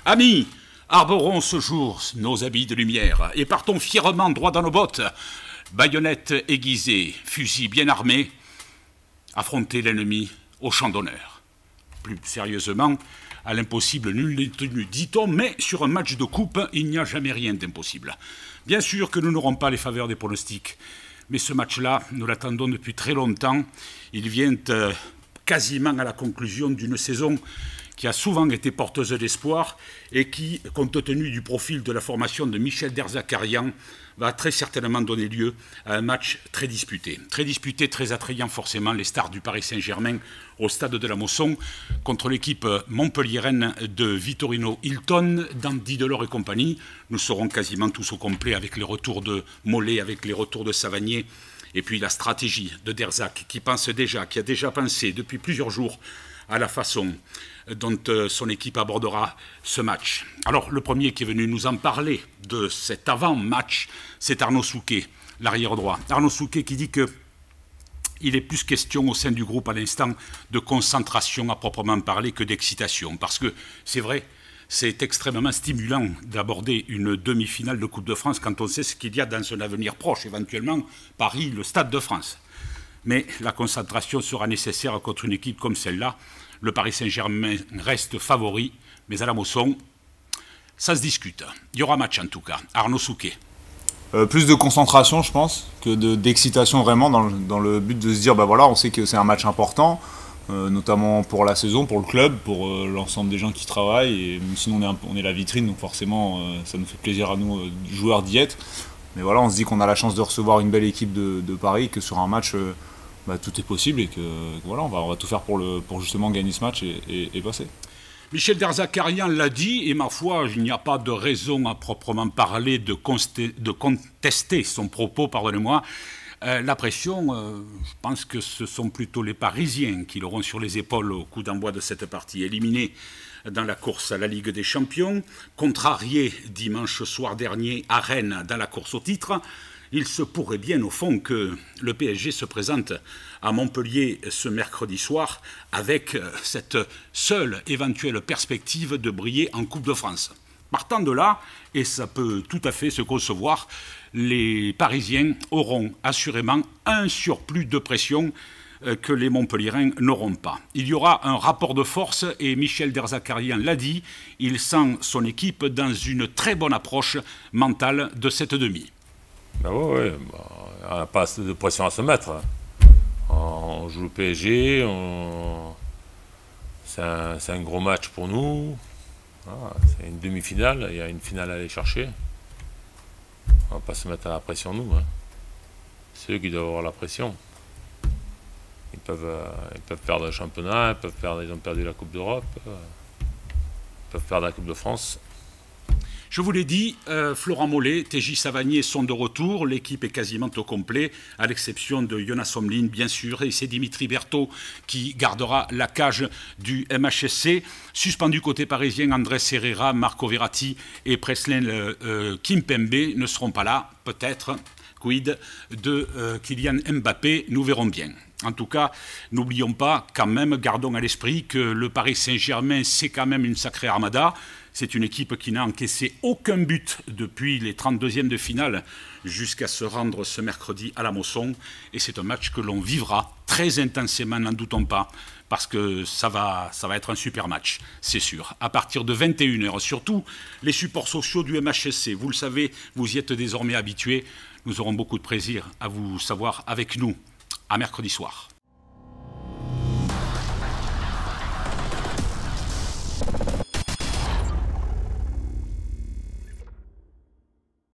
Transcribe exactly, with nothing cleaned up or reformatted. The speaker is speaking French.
Amis, arborons ce jour nos habits de lumière et partons fièrement droit dans nos bottes, baïonnettes aiguisées, fusils bien armés, affronter l'ennemi au champ d'honneur. Plus sérieusement, à l'impossible nul n'est tenu, dit-on, mais sur un match de coupe, il n'y a jamais rien d'impossible. Bien sûr que nous n'aurons pas les faveurs des pronostics, mais ce match-là, nous l'attendons depuis très longtemps. Il vient euh, quasiment à la conclusion d'une saison qui a souvent été porteuse d'espoir et qui, compte tenu du profil de la formation de Michel Derzakarian, va très certainement donner lieu à un match très disputé. Très disputé, très attrayant forcément, les stars du Paris Saint-Germain au stade de la Mosson contre l'équipe montpelliéraine de Vittorino Hilton, d'Andy Delors et compagnie. Nous serons quasiment tous au complet avec les retours de Mollet, avec les retours de Savanier et puis la stratégie de Derzac qui pense déjà, qui a déjà pensé depuis plusieurs jours à la façon dont euh, son équipe abordera ce match. Alors, le premier qui est venu nous en parler de cet avant-match, c'est Arnaud Souquet, l'arrière droit. Arnaud Souquet qui dit que il est plus question au sein du groupe à l'instant de concentration à proprement parler que d'excitation. Parce que c'est vrai, c'est extrêmement stimulant d'aborder une demi-finale de Coupe de France quand on sait ce qu'il y a dans un avenir proche, éventuellement Paris, le Stade de France. Mais la concentration sera nécessaire contre une équipe comme celle-là. Le Paris Saint-Germain reste favori, mais à la Mosson, ça se discute. Il y aura match en tout cas. Arnaud Souquet. Euh, plus de concentration, je pense, que d'excitation vraiment, dans le, dans le but de se dire, bah voilà, on sait que c'est un match important, euh, notamment pour la saison, pour le club, pour euh, l'ensemble des gens qui travaillent. Et sinon, on est, un, on est la vitrine, donc forcément, euh, ça nous fait plaisir à nous, euh, joueurs, d'y être. Mais voilà, on se dit qu'on a la chance de recevoir une belle équipe de, de Paris, que sur un match... Euh, Bah, tout est possible et que, que voilà, on va, on va tout faire pour, le, pour justement gagner ce match et, et, et passer. Michel Derzakarian l'a dit, et ma foi, il n'y a pas de raison à proprement parler de, de contester son propos, pardonnez-moi. Euh, la pression, euh, je pense que ce sont plutôt les Parisiens qui l'auront sur les épaules au coup d'envoi de cette partie. Éliminés dans la course à la Ligue des Champions, contrariés dimanche soir dernier à Rennes dans la course au titre, il se pourrait bien, au fond, que le P S G se présente à Montpellier ce mercredi soir avec cette seule éventuelle perspective de briller en Coupe de France. Partant de là, et ça peut tout à fait se concevoir, les Parisiens auront assurément un surplus de pression que les Montpelliérains n'auront pas. Il y aura un rapport de force et Michel Derzakarian l'a dit, il sent son équipe dans une très bonne approche mentale de cette demi. Ben oui, ouais, bah, on n'a pas assez de pression à se mettre. On joue le P S G, on... c'est un, un gros match pour nous. Voilà, c'est une demi-finale, il y a une finale à aller chercher. On ne va pas se mettre à la pression, nous. Hein. C'est eux qui doivent avoir la pression. Ils peuvent, euh, ils peuvent perdre le championnat, ils, peuvent perdre, ils ont perdu la Coupe d'Europe, euh, ils peuvent perdre la Coupe de France. Je vous l'ai dit, euh, Florent Mollet, T J Savanier sont de retour. L'équipe est quasiment au complet, à l'exception de Jonas Omlin, bien sûr. Et c'est Dimitri Berthaud qui gardera la cage du M H S C. Suspendu côté parisien, Andrés Herrera, Marco Verratti et Presnel euh, Kimpembe ne seront pas là. Peut-être, quid de euh, Kylian Mbappé, nous verrons bien. En tout cas, n'oublions pas, quand même, gardons à l'esprit que le Paris Saint-Germain, c'est quand même une sacrée armada. C'est une équipe qui n'a encaissé aucun but depuis les trente-deuxièmes de finale jusqu'à se rendre ce mercredi à la Mosson. Et c'est un match que l'on vivra très intensément, n'en doutons pas, parce que ça va, ça va être un super match, c'est sûr. À partir de vingt et une heures, surtout les supports sociaux du M H S C. Vous le savez, vous y êtes désormais habitués. Nous aurons beaucoup de plaisir à vous savoir avec nous. À mercredi soir.